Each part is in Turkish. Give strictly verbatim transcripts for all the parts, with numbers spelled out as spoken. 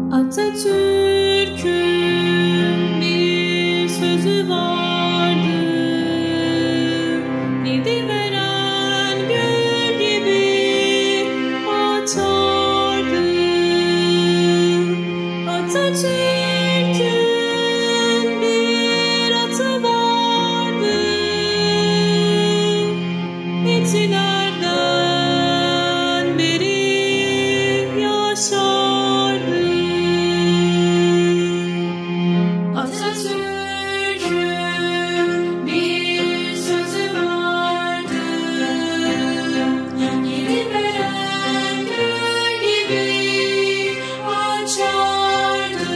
Atatürk'ün bir sözü vardı, gidiveren gül gibi atardı. Atatürk'ün bir atı vardı, etilerden beri yaşardı. Atatürk'ün bir sözü vardı, gidiveren gül gibi açardı.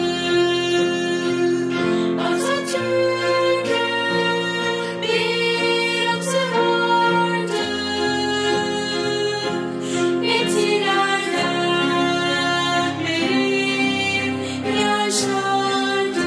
Atatürk'ün bir atı vardı, etilerden beri yaşardı.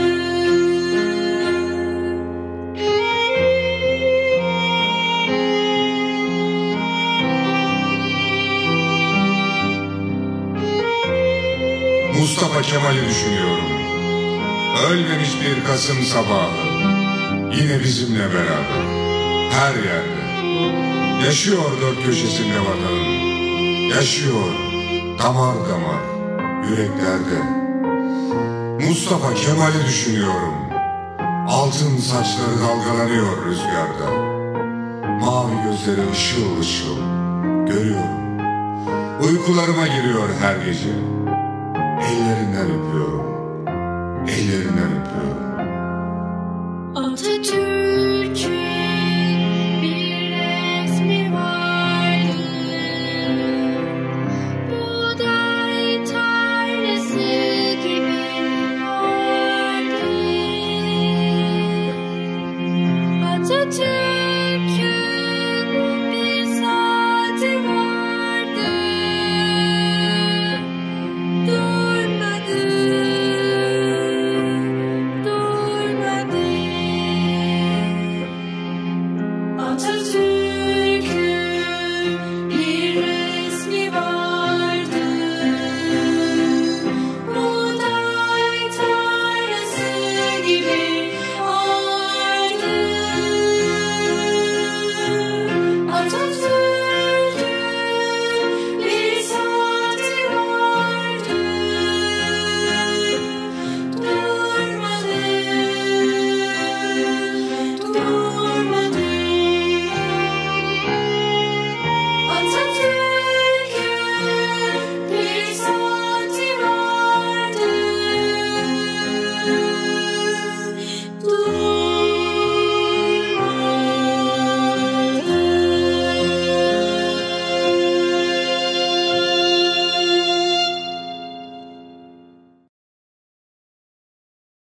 Mustafa Kemal'i düşünüyorum. Ölmemiş bir Kasım sabahı, yine bizimle beraber, her yerde. Yaşıyor dört köşesinde vatanın, yaşıyor damar damar yüreklerde. Mustafa Kemal'i düşünüyorum. Altın saçları dalgalanıyor rüzgarda. Mavi gözleri ışıl ışıl görüyorum. Uykularıma giriyor her gece. Ellerinden öpüyorum, ellerinden öpüyorum.